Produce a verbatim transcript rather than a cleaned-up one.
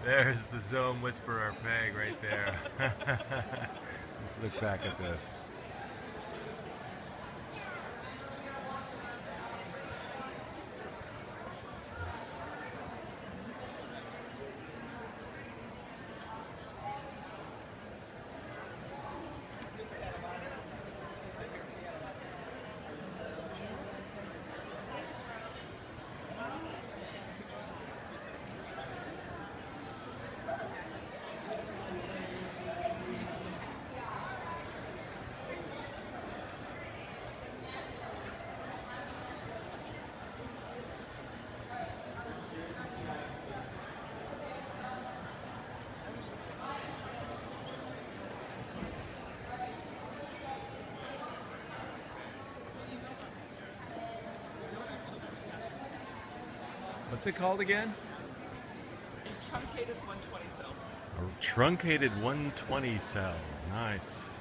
There's the Zome Whisperer peg right there. Let's look back at this. What's it called again? A truncated one twenty cell. A truncated one twenty cell. Nice.